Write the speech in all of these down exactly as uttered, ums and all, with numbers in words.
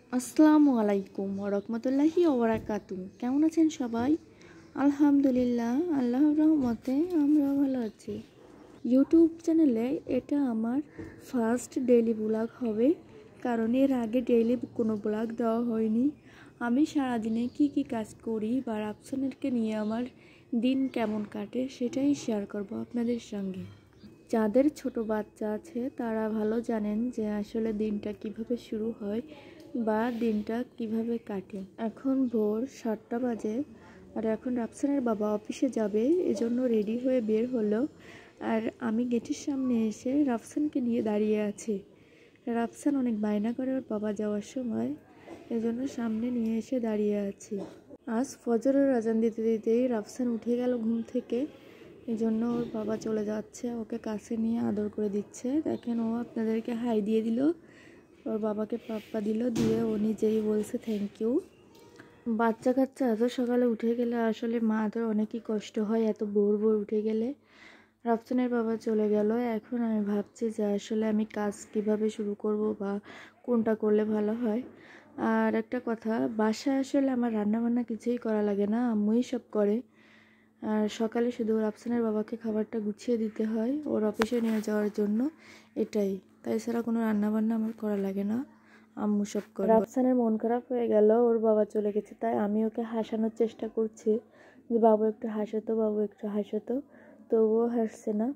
আসসালামু আলাইকুম ওয়া রাহমাতুল্লাহি ওয়া বারাকাতুহু। কেমন আছেন সবাই? আলহামদুলিল্লাহ, আল্লাহর রহমতে আমরা ভালো আছি। ইউটিউব চ্যানেলে এটা আমার ফার্স্ট ডেইলি ব্লগ হবে, কারণ এর আগে ডেইলি কোনো ব্লগ দেওয়া হয়নি। আমি সারাদিনে কি কি কাজ করি বা রাফসানকে নিয়ে আমার দিন কেমন কাটে সেটাই শেয়ার করব আপনাদের সঙ্গে। যাদের ছোট বাচ্চা আছে তারা ভালো জানেন যে আসলে দিনটা কিভাবে শুরু হয় বা দিনটা কিভাবে কাটে। এখন ভোর সাতটা বাজে আর এখন রাফসানের বাবা অফিসে যাবে, এজন্য রেডি হয়ে বের হলো। আর আমি গেটের সামনে এসে রাফসানকে নিয়ে দাঁড়িয়ে আছি। রাফসান অনেক বায়না করে ওর বাবা যাওয়ার সময়, এজন্য সামনে নিয়ে এসে দাঁড়িয়ে আছি। আজ ফজরের আজান দিতে দিতেই রাফসান উঠে গেল ঘুম থেকে, এই জন্য ওর বাবা চলে যাচ্ছে, ওকে কাছে নিয়ে আদর করে দিচ্ছে। দেখেন ও আপনাদেরকে হাই দিয়ে দিল, ওর বাবাকে পাপ্পা দিল, দিয়ে ও নিজেই বলছে থ্যাংক ইউ। বাচ্চা কাচ্চা এত সকালে উঠে গেলে আসলে মাদের অনেকই কষ্ট হয়, এত ভোর ভোর উঠে গেলে। রাফসানের বাবা চলে গেল, এখন আমি ভাবছি যে আসলে আমি কাজ কিভাবে শুরু করব বা কোনটা করলে ভালো হয়। আর একটা কথা, বাসায় আসলে আমার রান্নাবান্না কিছুই করা লাগে না, আম্মুই সব করে। আর সকালে শুধু রাফসানের বাবাকে খাবারটা গুছিয়ে দিতে হয় ওর অফিসে নিয়ে যাওয়ার জন্য, এটাই। তাছাড়া কোনো রান্নাবান্না আমার করা লাগে না, আম্মু সব করে। রাফসানের মন খারাপ হয়ে গেল, ওর বাবা চলে গেছে, তাই আমি ওকে হাসানোর চেষ্টা করছি যে বাবু একটু হাসতো, বাবু একটু হাসতো, তবুও হাসছে না।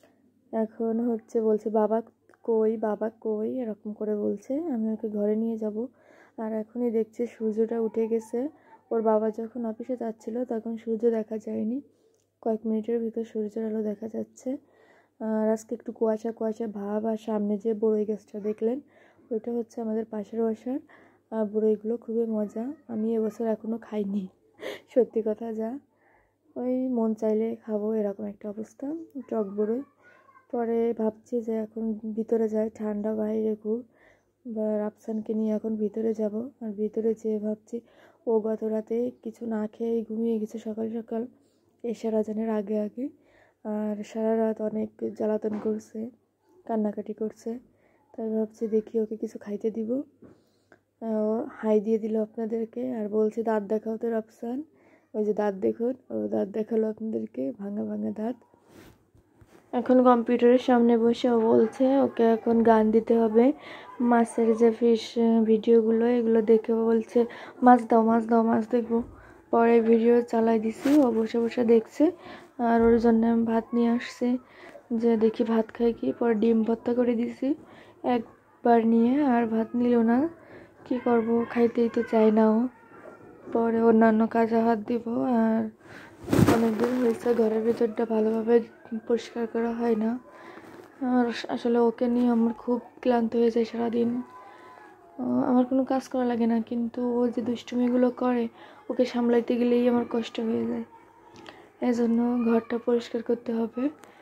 এখন হচ্ছে বলছে বাবা কই, বাবা কই, এরকম করে বলছে। আমি ওকে ঘরে নিয়ে যাব। আর এখনই দেখছি সূর্যটা উঠে গেছে। ওর বাবা যখন অফিসে যাচ্ছিল তখন সূর্য দেখা যায়নি, কয়েক মিনিটের ভিতর সূর্যের আলো দেখা যাচ্ছে। আর আজকে একটু কুয়াশা কুয়াশা ভাব। আর সামনে যে বড়ই গাছটা দেখলেন, ওইটা হচ্ছে আমাদের পাশের বাসার বড়ইগুলো, খুবই মজা। আমি এবছর এখনও খাইনি, সত্যি কথা যা, ওই মন চাইলে খাবো এরকম একটা অবস্থা, টক বড়ই। পরে ভাবছি যে এখন ভিতরে যাই, ঠান্ডা বাইরে খুব, বা রাফসানকে নিয়ে এখন ভিতরে যাব। আর ভিতরে যেয়ে ভাবছি ও গত রাতে কিছু না খেয়ে ঘুমিয়ে গেছে সকাল সকাল এশার আজানের আগে আগে। আর সারা রাত অনেক জ্বালাতন করছে, কান্নাকাটি করছে, তাই ভাবছি দেখি ওকে কিছু খাইতে দিব। ও হাই দিয়ে দিল আপনাদেরকে আর বলছে দাঁত দেখাও তো রাফসান, ওই যে দাঁত দেখুন, ও দাঁত দেখালো আপনাদেরকে, ভাঙা ভাঙা দাঁত। এখন কম্পিউটারের সামনে বসে ও বলছে ওকে এখন গান দিতে হবে, মাছের যে ফিশ ভিডিওগুলো এগুলো দেখে বলছে মাছ দাও মাছ দাও মাছ দেখবো। পরে ভিডিও চালাই দিছি, ও বসে বসে দেখছে। আর ওর জন্য আমি ভাত নিয়ে আসছি, যে দেখি ভাত খাই কি। পরে ডিম ভর্তা করে দিছি একবার নিয়ে, আর ভাত নিল না, কি করব, খাইতেই তো চাই না ও। পরে অন্যান্য কাজে হাত দিব। আর অনেকদিন হয়েছে ঘরের ভিতরটা ভালোভাবে পরিষ্কার করা হয় না। আর আসলে ওকে নিয়ে আমার খুব ক্লান্ত হয়ে যায় সারাদিন। আমার কোনো কাজ করা লাগে না, কিন্তু ও যে দুষ্টুমিগুলো করে ওকে সামলাইতে গেলেই আমার কষ্ট হয়ে যায়, এজন্য ঘরটা পরিষ্কার করতে হবে।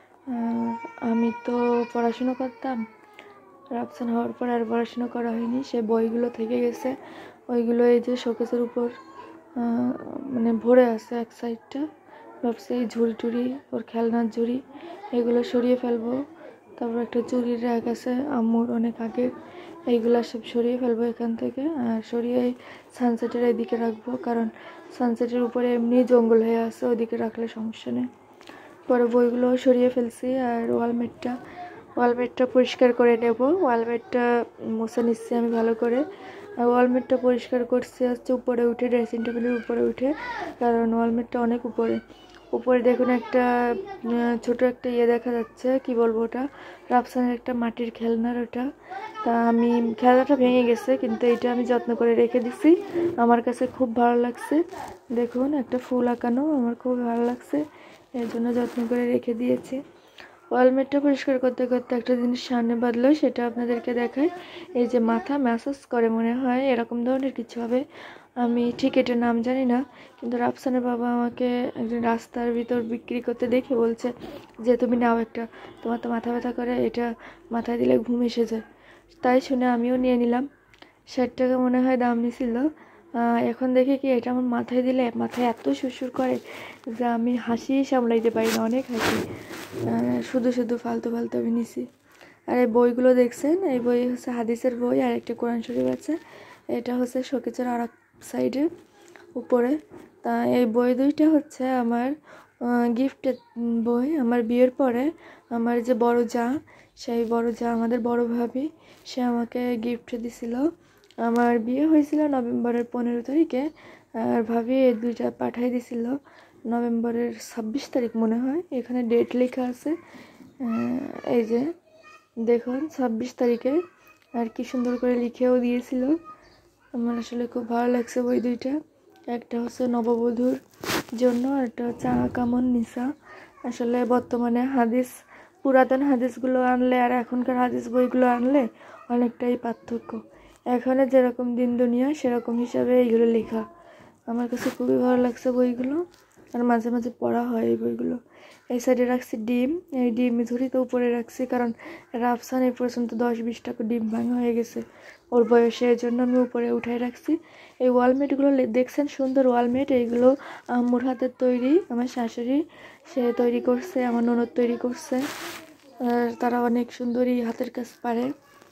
আমি তো পড়াশুনো করতাম, রাফসান হওয়ার পর আর পড়াশুনো করা হয়নি, সে বইগুলো থেকে গেছে, ওইগুলো এই যে শোকেসের উপর মানে ভরে আছে এক সাইডটা। ভাবছি এই ঝুড়ি টুড়ি, ওর খেলনার ঝুড়ি, এগুলো সরিয়ে ফেলবো। তারপর একটা চুরির র্যাক আছে আম্মুর অনেক আগের, এইগুলো সব সরিয়ে ফেলবো এখান থেকে। আর সরিয়ে সানসেটের এদিকে রাখবো, কারণ সানসেটের উপরে এমনি জঙ্গল হয়ে আছে, ওইদিকে রাখলে সমস্যা নেই। পরে বইগুলো সরিয়ে ফেলছি। আর ওয়ালমেটটা ওয়ালমেটটা পরিষ্কার করে নেব, ওয়ালমেটটা মুছে নিচ্ছি আমি ভালো করে। আর ওয়ালমেটটা পরিষ্কার করছি হচ্ছে উপরে উঠে, ড্রেসিং টেবিলের উপরে উঠে, কারণ ওয়ালমেটটা অনেক উপরে। উপরে দেখুন একটা ছোট একটা ইয়ে দেখা যাচ্ছে, কি বলবো ওটা, রাফসানের একটা মাটির খেলনার ওটা। তা আমি খেলনাটা ভেঙে গেছে, কিন্তু এটা আমি যত্ন করে রেখে দিছি, আমার কাছে খুব ভালো লাগছে। দেখুন একটা ফুল আঁকানো, আমার খুব ভালো লাগছে, এর জন্য যত্ন করে রেখে দিয়েছি। ওয়ালমেটটা পরিষ্কার করতে করতে একটা জিনিস সামনে বাঁধলো, সেটা আপনাদেরকে দেখাই। এই যে মাথা ম্যাসাজ করে মনে হয়, এরকম ধরনের কিছু হবে, আমি ঠিক এটার নাম জানি না। কিন্তু রাফসানের বাবা আমাকে একজন রাস্তার ভিতর বিক্রি করতে দেখে বলছে যে তুমি নাও একটা, তোমার তো মাথা ব্যথা করে, এটা মাথায় দিলে ঘুম এসে যায়। তাই শুনে আমিও নিয়ে নিলাম, ষাট টাকা মনে হয় দাম নিছিল। এখন দেখি কি এটা আমার মাথায় দিলে মাথায় এত সুরসুর করে যে আমি হাসি সামলাইতে পারি না, অনেক হাসি, শুধু শুধু ফালতু ফালতু আমি নিছি। আর এই বইগুলো দেখছেন, এই বই হচ্ছে হাদিসের বই, আর একটা কোরআন শরীফ আছে, এটা হচ্ছে শোকেজের আর এক সাইডে উপরে। তা এই বই দুইটা হচ্ছে আমার গিফটের বই। আমার বিয়ের পরে আমার যে বড় যা, সেই বড় যা আমাদের বড় ভাবি, সে আমাকে গিফট দিছিল। আমার বিয়ে হয়েছিল নভেম্বরের পনেরো তারিখে, আর ভাবি এই দুইটা পাঠাই দিছিল নভেম্বরের ছাব্বিশ তারিখ মনে হয়, এখানে ডেট লেখা আছে। এই যে দেখুন ছাব্বিশ তারিখে, আর কি সুন্দর করে লিখেও দিয়েছিল। আমার আসলে খুব ভালো লাগছে বই দুইটা। একটা হচ্ছে নববধূর জন্য, আর একটা হচ্ছে আকামন নিসা। আসলে বর্তমানে হাদিস, পুরাতন হাদিসগুলো আনলে আর এখনকার হাদিস বইগুলো আনলে অনেকটাই পার্থক্য। এখানে যেরকম দিন দুনিয়া সেরকম হিসাবে এইগুলো লেখা। আমার কাছে খুবই ভালো লাগছে বইগুলো, আর মাঝে মাঝে পড়া হয় এই বইগুলো। এই সাইডে রাখছি ডিম, এই ডিম ঝুড়িতে উপরে রাখছি, কারণ রাফসান এই পর্যন্ত দশ বিশ টাকা ডিম ভাঙা হয়ে গেছে ওর বয়সে, এর জন্য আমি উপরে উঠাই রাখছি। এই ওয়ালমেটগুলো দেখছেন, সুন্দর ওয়ালমেট, এইগুলো আম্মুর হাতের তৈরি। আমার শাশুড়ি সে তৈরি করছে, আমার ননদ তৈরি করছে, আর তারা অনেক সুন্দরই হাতের কাজ পারে।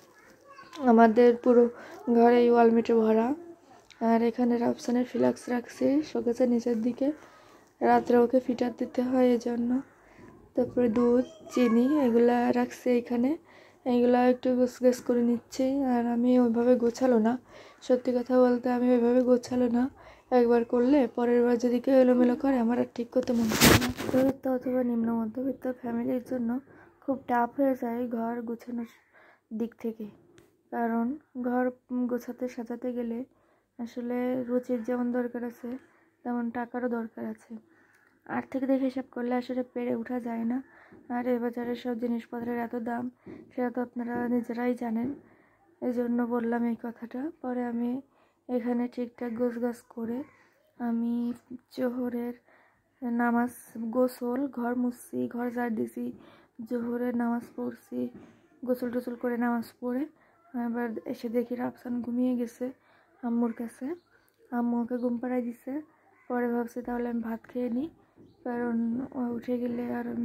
আমাদের পুরো ঘরে এই ওয়ালমেটে ভরা। আর এখানে রাফসানের ফ্লাক্স রাখছি শোকেজের নিচের দিকে, রাত্রে ওকে ফিটার দিতে হয় এজন্য। তারপরে দুধ, চিনি এগুলা রাখছি এখানে, এইগুলা একটু গোছগাছ করে নিচ্ছি। আর আমি ওইভাবে গোছালো না, সত্যি কথা বলতে আমি ওইভাবে গোছালো না। একবার করলে পরের বার যদি কেউ এলোমেলো করে আমার আর ঠিক করতে মন করে না। মধ্যবিত্ত অথবা নিম্ন মধ্যবিত্ত ফ্যামিলির জন্য খুব টাফ হয়ে যায় ঘর গোছানোর দিক থেকে, কারণ ঘর গোছাতে সাজাতে গেলে আসলে রুচির যেমন দরকার আছে তেমন টাকারও দরকার আছে। আর্থিক দিক হিসাব করলে আসলে পেরে ওঠা যায় না। আর এই বাজারে সব জিনিসপত্রের এত দাম, সেটা তো আপনারা নিজেরাই জানেন। এই জন্য বললাম এই কথাটা। পরে আমি এখানে ঠিকঠাক গোছগাছ করে আমি জোহরের নামাজ, গোসল, ঘর মুছছি, ঘর ঝাড় দিছি, জোহরের নামাজ পড়ছি, গোসল টোসল করে নামাজ পড়ে এবার এসে দেখি রাফসান ঘুমিয়ে গেছে আম্মুর কাছে। আম্মু ওকে ঘুম পাড়াই দিছে। পরে ভাবছি তাহলে আমি ভাত খেয়ে নিই, কারণ উঠে গেলে আর আমি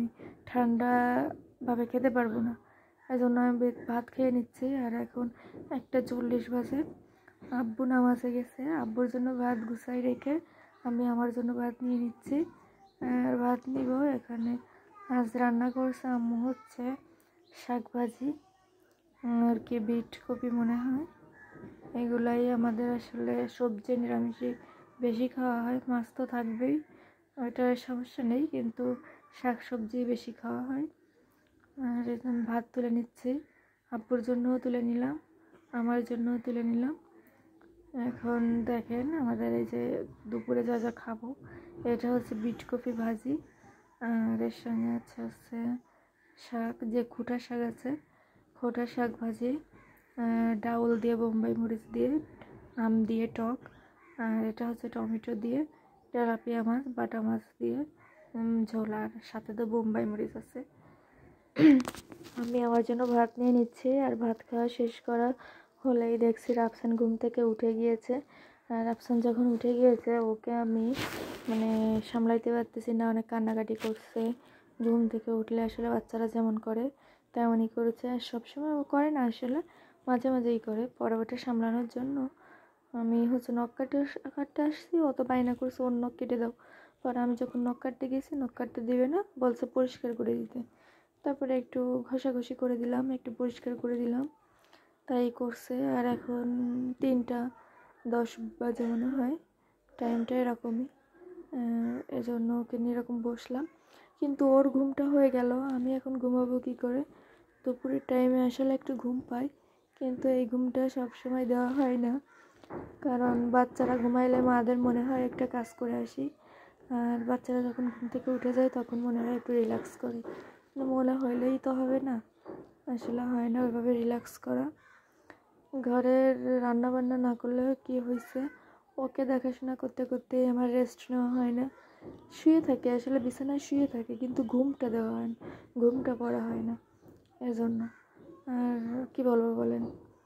ঠান্ডাভাবে খেতে পারবো না। এই জন্য আমি ভাত খেয়ে নিচ্ছি। আর এখন একটা চল্লিশ বাজে, আব্বু নামাজে গেছে, আব্বুর জন্য ভাত গুছাই রেখে আমি আমার জন্য ভাত নিয়ে নিচ্ছি। আর ভাত নিব। এখানে আজ রান্না করছে আম্মু হচ্ছে শাক ভাজি, আর কি বিট কপি মনে হয়। এগুলাই আমাদের আসলে সবজি নিরামিষই বেশি খাওয়া হয়, মাছ তো থাকবেই, ওইটার সমস্যা নেই, কিন্তু শাক সবজি বেশি খাওয়া হয়। আর এখন ভাত তুলে নিচ্ছি, আব্বুর জন্যও তুলে নিলাম, আমার জন্যও তুলে নিলাম। এখন দেখেন আমাদের এই যে দুপুরে যা যা খাবো, এটা হচ্ছে বিট কপি ভাজি, আর এর সঙ্গে আছে হচ্ছে শাক, যে খুঁটা শাক আছে, খোটা শাক ভাজি, ডাউল দিয়ে, বোম্বাই মরিচ দিয়ে, আম দিয়ে টক, আর এটা হচ্ছে টমেটো দিয়ে, তেলাপিয়া মাছ, বাটা মাছ দিয়ে ঝোল, আর সাথে তো বোম্বাই মরিচ আছে। আমি আমার জন্য ভাত নিয়ে নিচ্ছি। আর ভাত খাওয়া শেষ করা হলেই দেখছি রাফসান ঘুম থেকে উঠে গিয়েছে। আর রাফসান যখন উঠে গিয়েছে ওকে আমি মানে সামলাইতে পারতেছি না, অনেক কান্নাকাটি করছে। ঘুম থেকে উঠলে আসলে বাচ্চারা যেমন করে তেমনই করেছে। আর সবসময় ও করে না, আসলে মাঝে মাঝেই করে। পরে ওটা সামলানোর জন্য আমি হচ্ছে নখ কাটে কাটতে আসছি, ও তো বায়না করছে ওর নখ কেটে দাও। পরে আমি যখন নখ কাটতে গেছি, নখ কাটতে দেবে না, বলছে পরিষ্কার করে দিতে। তারপরে একটু ঘষাঘষি করে দিলাম, একটু পরিষ্কার করে দিলাম, তাই করছে। আর এখন তিনটা দশ বাজে মনে হয়, টাইমটা এরকমই। এজন্য ওকে নিয়ে এরকম বসলাম, কিন্তু ওর ঘুমটা হয়ে গেল, আমি এখন ঘুমাবো কী করে? দুপুরের টাইমে আসলে একটু ঘুম পাই, কিন্তু এই ঘুমটা সবসময় দেওয়া হয় না, কারণ বাচ্চারা ঘুমাইলে মাদের মনে হয় একটা কাজ করে আসি, আর বাচ্চারা যখন ঘুম থেকে উঠে যায় তখন মনে হয় একটু রিল্যাক্স করি। মনে হইলেই তো হবে না, আসলে হয় না ওইভাবে রিল্যাক্স করা। ঘরের রান্না বান্না না করলেও কি হয়েছে, ওকে দেখাশোনা করতে করতেই আমার রেস্ট নেওয়া হয় না। শুয়ে থাকে, আসলে বিছানায় শুয়ে থাকে, কিন্তু ঘুমটা দেওয়া হয় না, ঘুমটা পড়া হয় না, এজন্য। আর কি বলবো বলেন,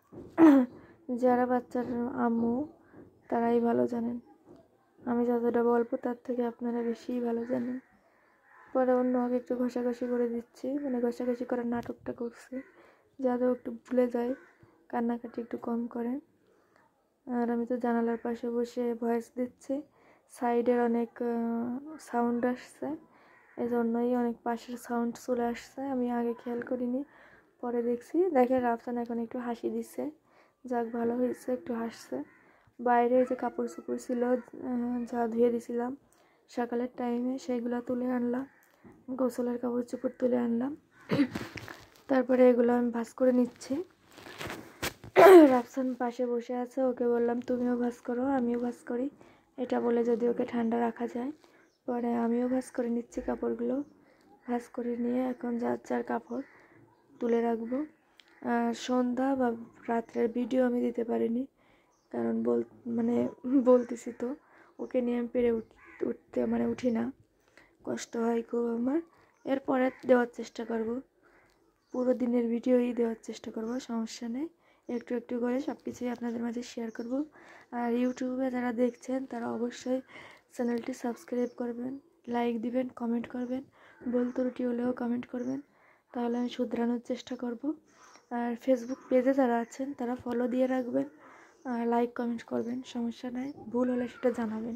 যারা বাচ্চার আম্মু তারাই ভালো জানেন, আমি যতটা বলবো তার থেকে আপনারা বেশিই ভালো জানেন। পরে অন্য আগে একটু ঘষাঘষি করে দিচ্ছি, মানে ঘষাঘষি করার নাটকটা করছি যাতে একটু ভুলে যায়, কান্নাকাটি একটু কম করে। আর আমি তো জানালার পাশে বসে ভয়েস দিচ্ছি, সাইডের অনেক সাউন্ড আসছে, এই জন্যই অনেক পাশের সাউন্ড চলে আসছে। আমি আগে খেয়াল করিনি, পরে দেখছি। দেখে রাফসান এখন একটু হাসি দিচ্ছে, যাক ভালো হয়েছে, একটু হাসছে। বাইরে যে কাপড় চোপড় ছিল যা ধুয়ে দিছিলাম সকালের টাইমে, সেইগুলো তুলে আনলাম, গোসলের কাপড় চোপড় তুলে আনলাম। তারপরে এগুলো আমি ভাঁজ করে নিচ্ছি। রাফসান পাশে বসে আছে, ওকে বললাম তুমিও ভাঁজ করো আমিও ভাঁজ করি, এটা বলে যদি ওকে ঠান্ডা রাখা যায়। পরে আমিও ভাঁজ করে নিচ্ছি কাপড়গুলো, ভাঁজ করে নিয়ে এখন যার যার কাপড় তুলে রাখবো। সন্ধ্যা বা রাত্রের ভিডিও আমি দিতে পারিনি, কারণ বল মানে বলতেছি তো ওকে নিয়ে আমি পেরে উঠতে মানে উঠি না, কষ্ট হয় খুব আমার। এরপরে দেওয়ার চেষ্টা করব, পুরো দিনের ভিডিওই দেওয়ার চেষ্টা করব, সমস্যা নেই। একটু একটু করে সব কিছুই আপনাদের মাঝে শেয়ার করব। আর ইউটিউবে যারা দেখছেন তারা অবশ্যই চ্যানেলটি সাবস্ক্রাইব করবেন, লাইক দিবেন, কমেন্ট করবেন, ভুল ত্রুটি হলেও কমেন্ট করবেন, তাহলে আমি শুধরানোর চেষ্টা করব। আর ফেসবুক পেজে যারা আছেন তারা ফলো দিয়ে রাখবেন, আর লাইক কমেন্ট করবেন, সমস্যা নাই, ভুল হলে সেটা জানাবেন।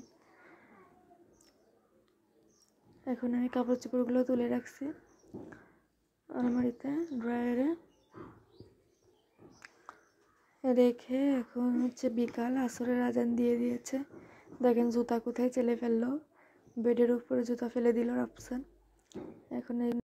এখন আমি কাপড় চোপড়গুলো তুলে রাখছি আলমারিতে, ড্রয়ারে রেখে। এখন হচ্ছে বিকাল, আসরের আজান দিয়ে দিয়েছে। দেখেন জুতা কোথায় চেলে ফেললো, বেডের উপরে জুতা ফেলে দিল রাফসান। এখন এই